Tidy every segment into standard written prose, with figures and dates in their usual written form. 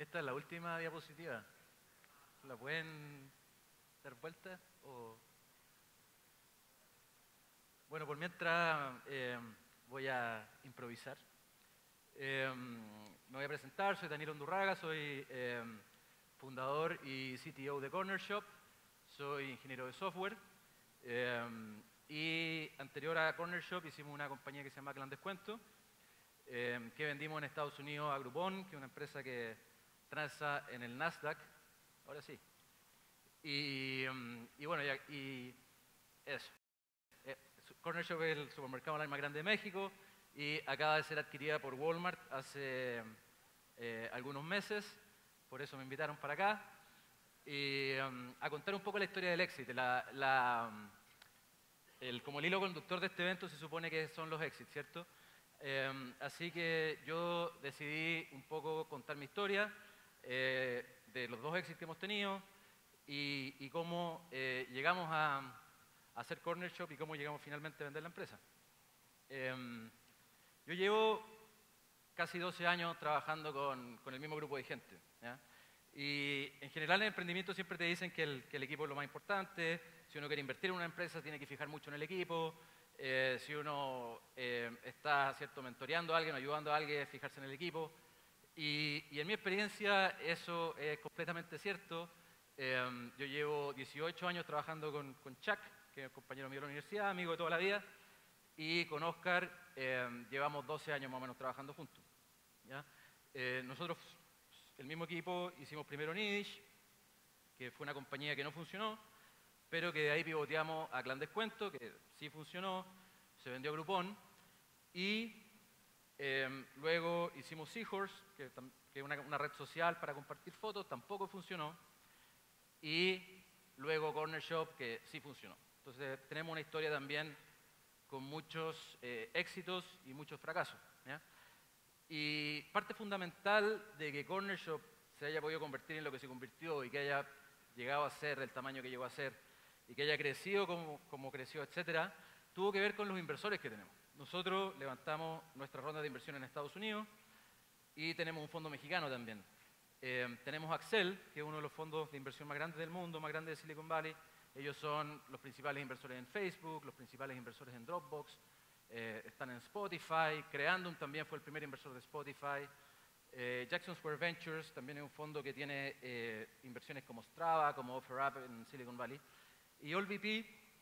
Esta es la última diapositiva. ¿La pueden dar vuelta? Bueno, por mientras voy a improvisar. Me voy a presentar, soy Daniel Undurraga, soy fundador y CTO de Cornershop, soy ingeniero de software y anterior a Cornershop hicimos una compañía que se llama Clan Descuento, que vendimos en Estados Unidos a Groupon, que es una empresa que transa en el Nasdaq, ahora sí. Y bueno, y eso. Cornershop es el supermercado online más grande de México y acaba de ser adquirida por Walmart hace algunos meses, por eso me invitaron para acá, y a contar un poco la historia del éxito. Como el hilo conductor de este evento se supone que son los exits, ¿cierto? Así que yo decidí un poco contar mi historia de los dos exits que hemos tenido y cómo llegamos a hacer Cornershop y cómo llegamos finalmente a vender la empresa. Yo llevo casi 12 años trabajando con el mismo grupo de gente, ¿ya? Y en general en el emprendimiento siempre te dicen que el equipo es lo más importante. Si uno quiere invertir en una empresa tiene que fijar mucho en el equipo. Si uno está, ¿cierto?, mentoreando a alguien, ayudando a alguien, fijarse en el equipo. Y en mi experiencia eso es completamente cierto. Yo llevo 18 años trabajando con Chuck, que es compañero mío de la universidad, amigo de toda la vida, y con Oscar llevamos 12 años más o menos trabajando juntos, ¿ya? Nosotros, el mismo equipo, hicimos primero Nidish, que fue una compañía que no funcionó, pero que de ahí pivoteamos a Clan Descuento, que sí funcionó, se vendió a Groupon, y luego hicimos Seahorse, que es una red social para compartir fotos, tampoco funcionó, y luego Cornershop, que sí funcionó. Entonces tenemos una historia también con muchos éxitos y muchos fracasos, ¿ya? Y parte fundamental de que Cornershop se haya podido convertir en lo que se convirtió y que haya llegado a ser del tamaño que llegó a ser y que haya crecido como creció, etcétera, tuvo que ver con los inversores que tenemos. Nosotros levantamos nuestra ronda de inversión en Estados Unidos y tenemos un fondo mexicano también. Tenemos Accel, que es uno de los fondos de inversión más grandes del mundo, más grandes de Silicon Valley. Ellos son los principales inversores en Facebook, los principales inversores en Dropbox, están en Spotify. Creandum también fue el primer inversor de Spotify. Jackson Square Ventures también es un fondo que tiene inversiones como Strava, como OfferUp en Silicon Valley. Y AllVP,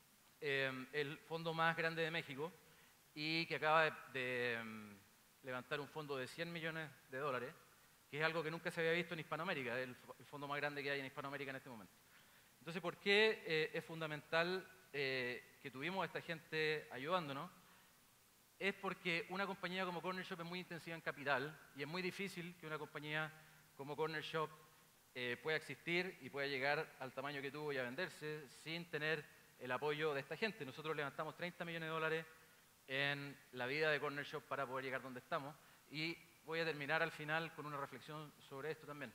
el fondo más grande de México y que acaba de levantar un fondo de 100 millones de dólares, que es algo que nunca se había visto en Hispanoamérica, es el fondo más grande que hay en Hispanoamérica en este momento. Entonces, ¿por qué es fundamental que tuvimos a esta gente ayudándonos? Es porque una compañía como Cornershop es muy intensiva en capital y es muy difícil que una compañía como Cornershop pueda existir y pueda llegar al tamaño que tuvo y a venderse sin tener el apoyo de esta gente. Nosotros levantamos 30 millones de dólares en la vida de Cornershop para poder llegar donde estamos y voy a terminar al final con una reflexión sobre esto también.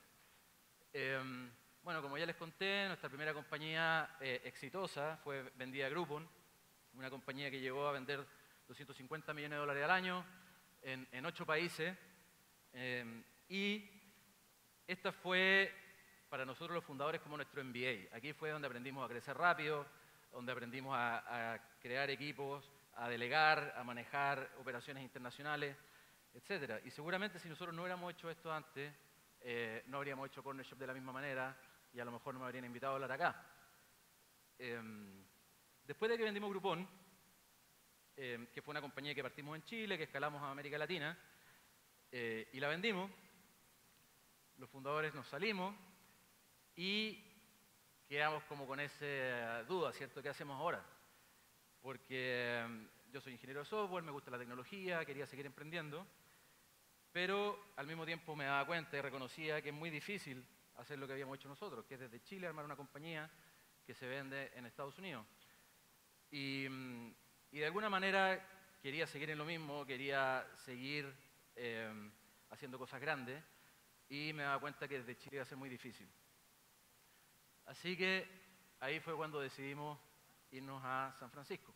Bueno, como ya les conté, nuestra primera compañía exitosa fue vendida a Groupon, una compañía que llegó a vender 250 millones de dólares al año en 8 países. Y esta fue para nosotros los fundadores como nuestro MBA. Aquí fue donde aprendimos a crecer rápido, donde aprendimos a crear equipos, a delegar, a manejar operaciones internacionales, etc. Y seguramente si nosotros no hubiéramos hecho esto antes, no habríamos hecho Cornershop de la misma manera y a lo mejor no me habrían invitado a hablar acá. Después de que vendimos Groupon, que fue una compañía que partimos en Chile, que escalamos a América Latina, y la vendimos, los fundadores nos salimos y quedamos como con esa duda, ¿cierto? ¿Qué hacemos ahora? Porque yo soy ingeniero de software, me gusta la tecnología, quería seguir emprendiendo, pero al mismo tiempo me daba cuenta y reconocía que es muy difícil hacer lo que habíamos hecho nosotros, que es desde Chile armar una compañía que se vende en Estados Unidos. Y de alguna manera quería seguir en lo mismo, quería seguir haciendo cosas grandes y me daba cuenta que desde Chile iba a ser muy difícil. Así que ahí fue cuando decidimos irnos a San Francisco.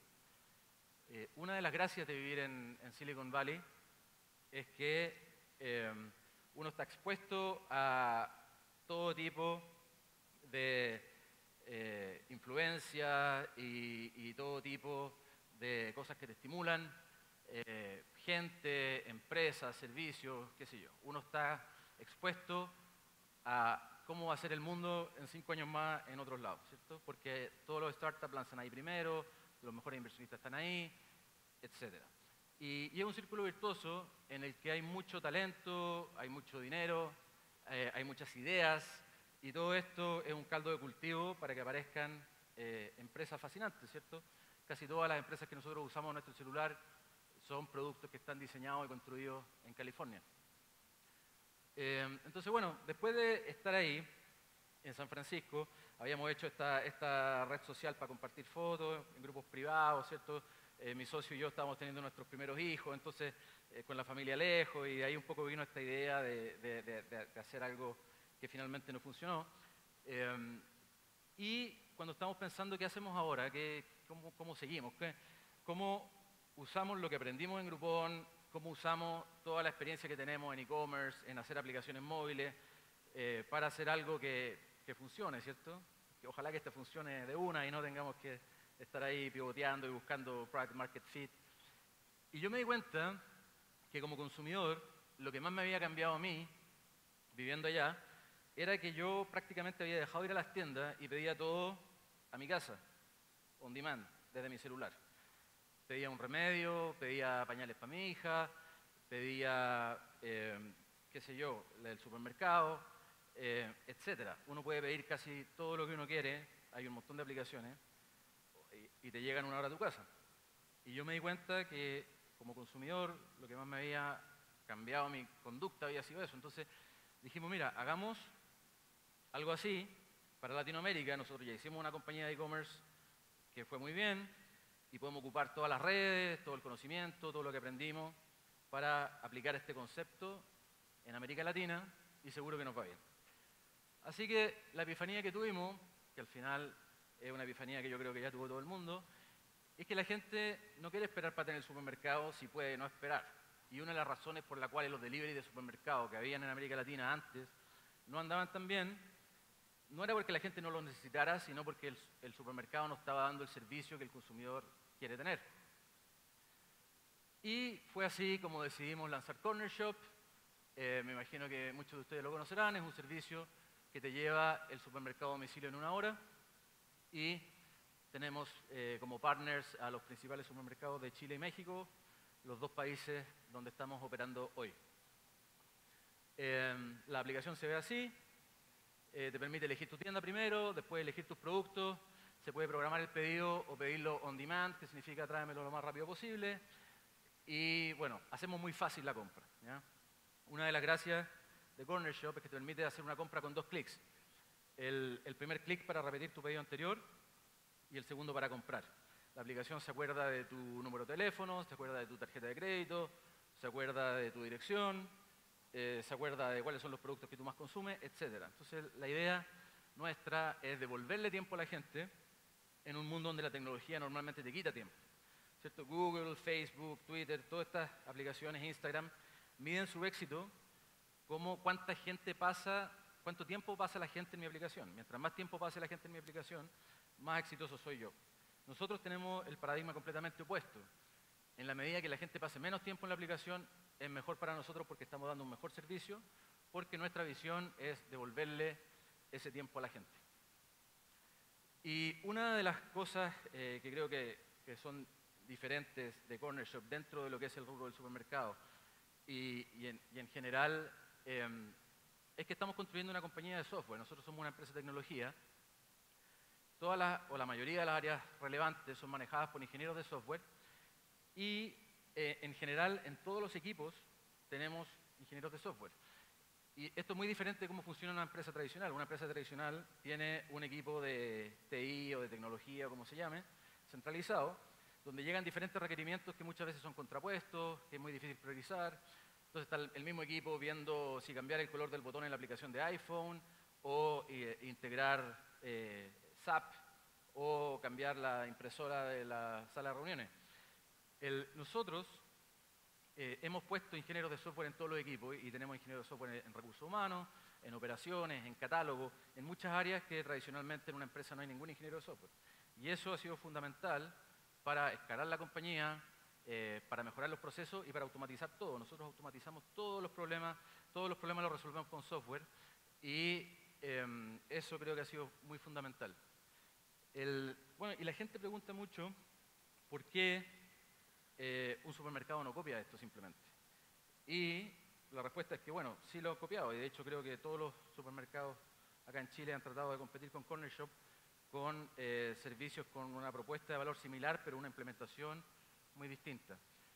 Una de las gracias de vivir en Silicon Valley es que uno está expuesto a todo tipo de influencia y todo tipo de cosas que te estimulan, gente, empresas, servicios, qué sé yo. Uno está expuesto a cómo va a ser el mundo en 5 años más en otros lados, ¿cierto? Porque todos los startups lanzan ahí primero, los mejores inversionistas están ahí, etcétera. Y es un círculo virtuoso en el que hay mucho talento, hay mucho dinero, hay muchas ideas, y todo esto es un caldo de cultivo para que aparezcan empresas fascinantes, ¿cierto? Casi todas las empresas que nosotros usamos en nuestro celular son productos que están diseñados y construidos en California. Entonces, bueno, después de estar ahí, en San Francisco, habíamos hecho esta red social para compartir fotos en grupos privados, ¿cierto? Mi socio y yo estábamos teniendo nuestros primeros hijos, entonces con la familia lejos, y de ahí un poco vino esta idea de hacer algo que finalmente no funcionó. Y cuando estamos pensando qué hacemos ahora, cómo seguimos, cómo usamos lo que aprendimos en Groupon, cómo usamos toda la experiencia que tenemos en e-commerce, en hacer aplicaciones móviles, para hacer algo que funcione, ¿cierto? Que ojalá que este funcione de una y no tengamos que estar ahí pivoteando y buscando product market fit. Y yo me di cuenta que como consumidor, lo que más me había cambiado a mí, viviendo allá, era que yo prácticamente había dejado de ir a las tiendas y pedía todo a mi casa, on demand, desde mi celular. Pedía un remedio, pedía pañales para mi hija, pedía, qué sé yo, del supermercado, etcétera. Uno puede pedir casi todo lo que uno quiere, hay un montón de aplicaciones, y te llegan una hora a tu casa. Y yo me di cuenta que como consumidor lo que más me había cambiado mi conducta había sido eso. Entonces dijimos, mira, hagamos algo así para Latinoamérica. Nosotros ya hicimos una compañía de e-commerce que fue muy bien y podemos ocupar todas las redes, todo el conocimiento, todo lo que aprendimos para aplicar este concepto en América Latina y seguro que nos va bien. Así que la epifanía que tuvimos, que al final es una epifanía que yo creo que ya tuvo todo el mundo, es que la gente no quiere esperar para tener el supermercado si puede no esperar. Y una de las razones por la cuales los delivery de supermercado que habían en América Latina antes no andaban tan bien, no era porque la gente no lo necesitara, sino porque el supermercado no estaba dando el servicio que el consumidor quiere tener. Y fue así como decidimos lanzar Corner Shop. Me imagino que muchos de ustedes lo conocerán, es un servicio que te lleva el supermercado a domicilio en 1 hora y tenemos como partners a los principales supermercados de Chile y México, los 2 países donde estamos operando hoy. La aplicación se ve así, te permite elegir tu tienda primero, después elegir tus productos, se puede programar el pedido o pedirlo on demand, que significa tráemelo lo más rápido posible, y bueno, hacemos muy fácil la compra, ¿ya? Una de las gracias de Corner Shop es que te permite hacer una compra con 2 clics. El primer clic para repetir tu pedido anterior y el segundo para comprar. La aplicación se acuerda de tu número de teléfono, se acuerda de tu tarjeta de crédito, se acuerda de tu dirección, se acuerda de cuáles son los productos que tú más consumes, etc. Entonces, la idea nuestra es devolverle tiempo a la gente en un mundo donde la tecnología normalmente te quita tiempo, ¿cierto? Google, Facebook, Twitter, todas estas aplicaciones, Instagram, miden su éxito como cuánto tiempo pasa la gente en mi aplicación. Mientras más tiempo pase la gente en mi aplicación, más exitoso soy yo. Nosotros tenemos el paradigma completamente opuesto. En la medida que la gente pase menos tiempo en la aplicación, es mejor para nosotros porque estamos dando un mejor servicio, porque nuestra visión es devolverle ese tiempo a la gente. Y una de las cosas que creo que son diferentes de Corner Shop dentro de lo que es el rubro del supermercado y en general es que estamos construyendo una compañía de software. Nosotros somos una empresa de tecnología. La mayoría de las áreas relevantes son manejadas por ingenieros de software y en general en todos los equipos tenemos ingenieros de software. Y esto es muy diferente de cómo funciona una empresa tradicional. Una empresa tradicional tiene un equipo de TI o de tecnología, o como se llame, centralizado, donde llegan diferentes requerimientos que muchas veces son contrapuestos, que es muy difícil priorizar. Entonces está el mismo equipo viendo si cambiar el color del botón en la aplicación de iPhone o integrar SAP o cambiar la impresora de la sala de reuniones. Nosotros hemos puesto ingenieros de software en todos los equipos y tenemos ingenieros de software en recursos humanos, en operaciones, en catálogo, en muchas áreas que tradicionalmente en una empresa no hay ningún ingeniero de software. Y eso ha sido fundamental para escalar la compañía, para mejorar los procesos y para automatizar todo. Nosotros automatizamos todos los problemas los resolvemos con software y eso creo que ha sido muy fundamental. Bueno, y la gente pregunta mucho por qué un supermercado no copia esto simplemente. Y la respuesta es que, bueno, sí lo han copiado y de hecho creo que todos los supermercados acá en Chile han tratado de competir con Corner Shop con servicios con una propuesta de valor similar, pero una implementación muy distinta.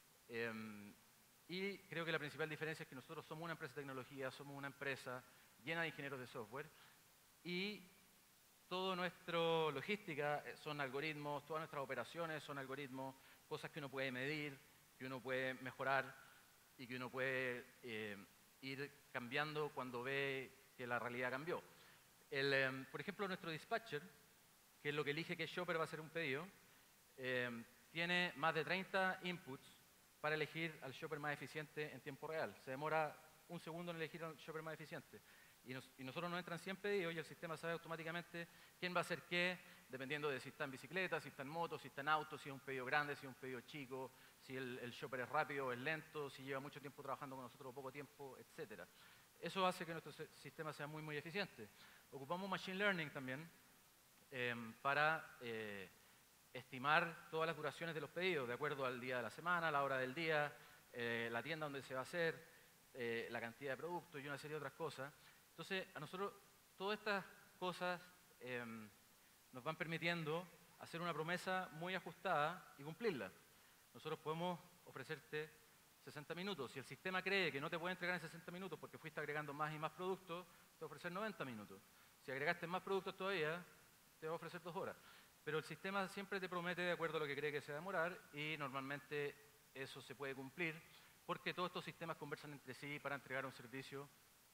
Y creo que la principal diferencia es que nosotros somos una empresa de tecnología, somos una empresa llena de ingenieros de software y toda nuestra logística son algoritmos, todas nuestras operaciones son algoritmos, cosas que uno puede medir, que uno puede mejorar y que uno puede ir cambiando cuando ve que la realidad cambió. Por ejemplo, nuestro dispatcher, que es lo que elige qué shopper va a hacer un pedido, tiene más de 30 inputs para elegir al shopper más eficiente en tiempo real. Se demora un segundo en elegir al shopper más eficiente. Y nosotros nos entran 100 pedidos y el sistema sabe automáticamente quién va a hacer qué, dependiendo de si está en bicicleta, si está en moto, si está en auto, si es un pedido grande, si es un pedido chico, si el shopper es rápido o es lento, si lleva mucho tiempo trabajando con nosotros o poco tiempo, etc. Eso hace que nuestro sistema sea muy, muy eficiente. Ocupamos Machine Learning también para estimar todas las duraciones de los pedidos, de acuerdo al día de la semana, la hora del día, la tienda donde se va a hacer, la cantidad de productos y una serie de otras cosas. Entonces, a nosotros todas estas cosas nos van permitiendo hacer una promesa muy ajustada y cumplirla. Nosotros podemos ofrecerte 60 minutos. Si el sistema cree que no te puede entregar en 60 minutos porque fuiste agregando más y más productos, te va a ofrecer 90 minutos. Si agregaste más productos todavía, te va a ofrecer 2 horas. Pero el sistema siempre te promete de acuerdo a lo que cree que se va a demorar y normalmente eso se puede cumplir porque todos estos sistemas conversan entre sí para entregar un servicio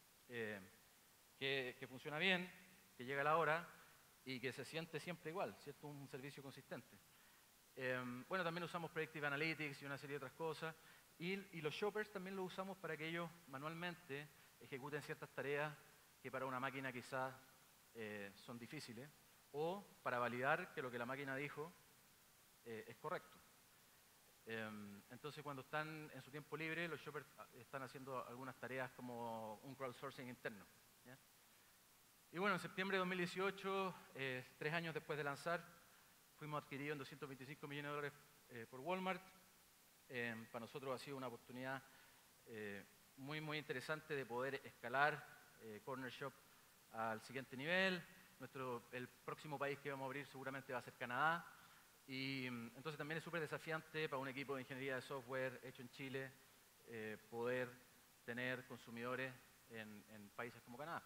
que funciona bien, que llega a la hora y que se siente siempre igual, ¿cierto? Un servicio consistente. Bueno, también usamos Predictive Analytics y una serie de otras cosas. Y los shoppers también los usamos para que ellos manualmente ejecuten ciertas tareas que para una máquina quizás son difíciles o para validar que lo que la máquina dijo es correcto. Entonces, cuando están en su tiempo libre, los shoppers están haciendo algunas tareas como un crowdsourcing interno. ¿Ya? Y bueno, en septiembre de 2018, 3 años después de lanzar, fuimos adquiridos en $225 millones por Walmart. Para nosotros ha sido una oportunidad muy, muy interesante de poder escalar Corner Shop al siguiente nivel. El próximo país que vamos a abrir seguramente va a ser Canadá. Y entonces también es súper desafiante para un equipo de ingeniería de software hecho en Chile poder tener consumidores en países como Canadá.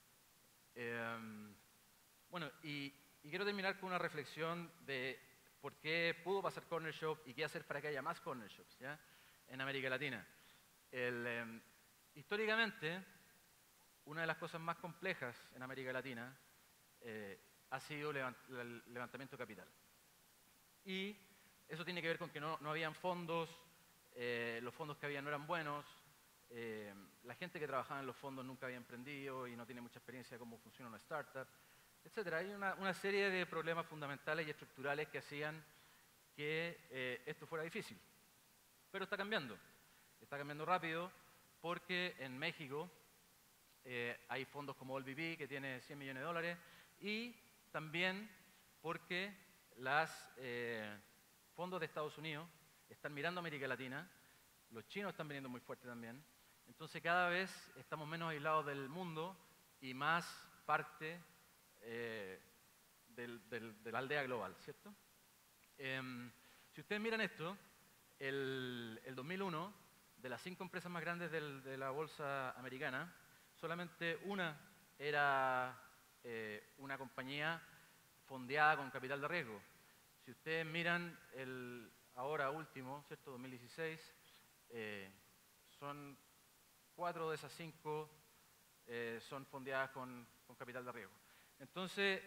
Bueno, y quiero terminar con una reflexión de por qué pudo pasar Corner Shop y qué hacer para que haya más Corner Shops, ¿ya? En América Latina. Históricamente, una de las cosas más complejas en América Latina ha sido el levantamiento de capital. Y eso tiene que ver con que no habían fondos, los fondos que había no eran buenos, la gente que trabajaba en los fondos nunca había emprendido y no tiene mucha experiencia de cómo funciona una startup, etc. Hay una serie de problemas fundamentales y estructurales que hacían que esto fuera difícil. Pero está cambiando rápido porque en México hay fondos como OLBB que tiene $100 millones y también porque los fondos de Estados Unidos están mirando a América Latina, los chinos están viniendo muy fuerte también, entonces cada vez estamos menos aislados del mundo y más parte de la aldea global, ¿cierto? Si ustedes miran esto, el 2001, de las 5 empresas más grandes de la bolsa americana, solamente una era una compañía fondeada con capital de riesgo. Si ustedes miran el ahora último, ¿cierto? 2016, son 4 de esas 5 son fondeadas con capital de riesgo. Entonces,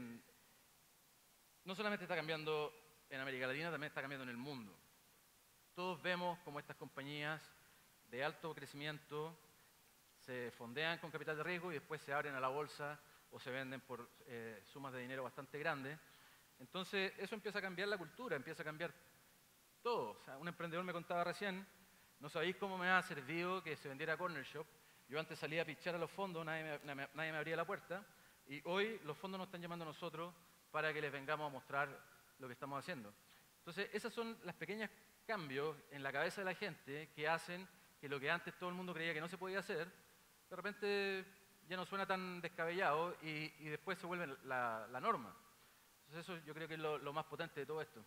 no solamente está cambiando en América Latina, también está cambiando en el mundo. todos vemos cómo estas compañías de alto crecimiento se fondean con capital de riesgo y después se abren a la bolsa o se venden por sumas de dinero bastante grandes. Entonces, eso empieza a cambiar la cultura, empieza a cambiar todo. O sea, un emprendedor me contaba recién, no sabéis cómo me ha servido que se vendiera Corner Shop. Yo antes salía a pichar a los fondos, nadie me abría la puerta, y hoy los fondos nos están llamando a nosotros para que les vengamos a mostrar lo que estamos haciendo. Entonces, esos son los pequeños cambios en la cabeza de la gente que hacen que lo que antes todo el mundo creía que no se podía hacer, de repente ya no suena tan descabellado y después se vuelve la norma. Entonces, eso yo creo que es lo más potente de todo esto.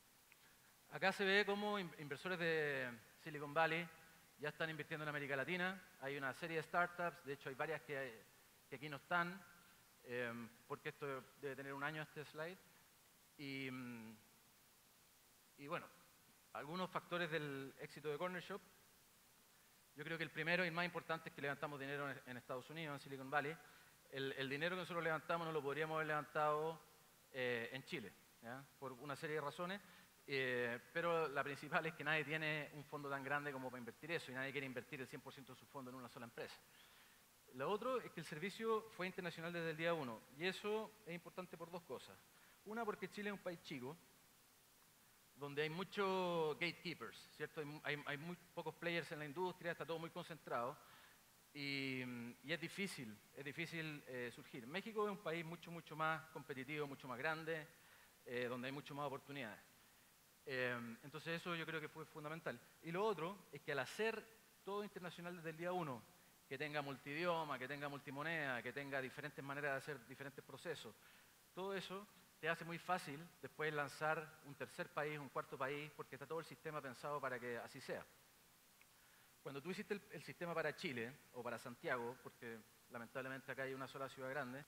Acá se ve cómo inversores de Silicon Valley ya están invirtiendo en América Latina. Hay una serie de startups, de hecho hay varias que aquí no están, porque esto debe tener un año este slide. Y bueno, algunos factores del éxito de Corner Shop. Yo creo que el primero y el más importante es que levantamos dinero en Estados Unidos, en Silicon Valley. El dinero que nosotros levantamos no lo podríamos haber levantado en Chile, ¿ya? Por una serie de razones. Pero la principal es que nadie tiene un fondo tan grande como para invertir eso y nadie quiere invertir el 100% de su fondo en una sola empresa. Lo otro es que el servicio fue internacional desde el día 1 y eso es importante por dos cosas. Una, porque Chile es un país chico, donde hay muchos gatekeepers, ¿cierto? Hay muy pocos players en la industria, está todo muy concentrado y es difícil surgir. México es un país mucho más competitivo, mucho más grande, donde hay mucho más oportunidades. Entonces eso yo creo que fue fundamental. Y lo otro es que al hacer todo internacional desde el día 1, que tenga multidioma, que tenga multimoneda, que tenga diferentes maneras de hacer diferentes procesos, todo eso te hace muy fácil después lanzar un tercer país, un cuarto país, porque está todo el sistema pensado para que así sea. Cuando tú hiciste el sistema para Chile o para Santiago, porque lamentablemente acá hay una sola ciudad grande,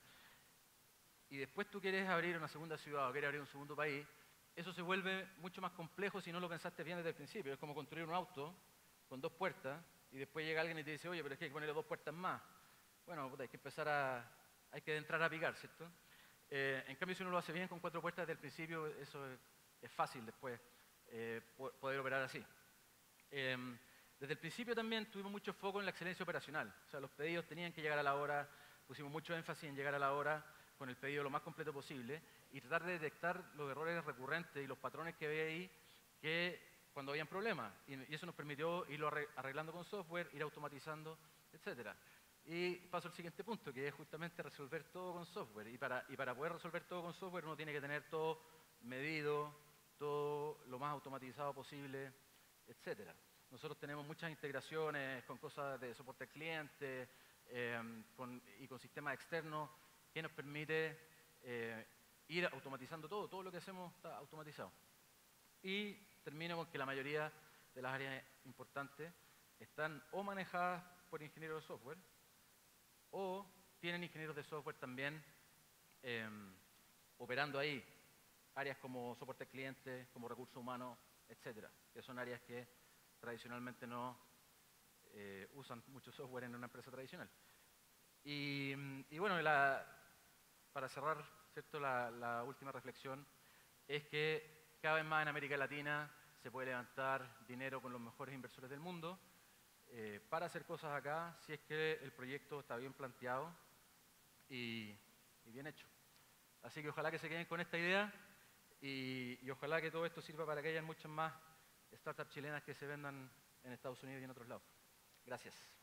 y después tú quieres abrir una segunda ciudad o quieres abrir un segundo país, eso se vuelve mucho más complejo si no lo pensaste bien desde el principio. Es como construir un auto con 2 puertas y después llega alguien y te dice, oye, pero es que hay que ponerle 2 puertas más. Bueno, puta, hay que entrar a picar, ¿cierto? En cambio, si uno lo hace bien con 4 puertas desde el principio, eso es fácil después poder operar así. Desde el principio también tuvimos mucho foco en la excelencia operacional. O sea, los pedidos tenían que llegar a la hora, pusimos mucho énfasis en llegar a la hora con el pedido lo más completo posible y tratar de detectar los errores recurrentes y los patrones que había ahí cuando habían problemas. Y eso nos permitió irlo arreglando con software, ir automatizando, etcétera. Y paso al siguiente punto, que es justamente resolver todo con software. Y para poder resolver todo con software uno tiene que tener todo medido, todo lo más automatizado posible, etcétera. Nosotros tenemos muchas integraciones con cosas de soporte al cliente y con sistemas externos que nos permite ir automatizando todo lo que hacemos está automatizado. Y termino con que la mayoría de las áreas importantes están o manejadas por ingenieros de software o tienen ingenieros de software también operando ahí. Áreas como soporte al cliente, como recursos humanos, etcétera, que son áreas que tradicionalmente no usan mucho software en una empresa tradicional. Y bueno, para cerrar, ¿cierto? La última reflexión es que cada vez más en América Latina se puede levantar dinero con los mejores inversores del mundo para hacer cosas acá si es que el proyecto está bien planteado y bien hecho. Así que ojalá que se queden con esta idea y ojalá que todo esto sirva para que haya muchas más startups chilenas que se vendan en Estados Unidos y en otros lados. Gracias.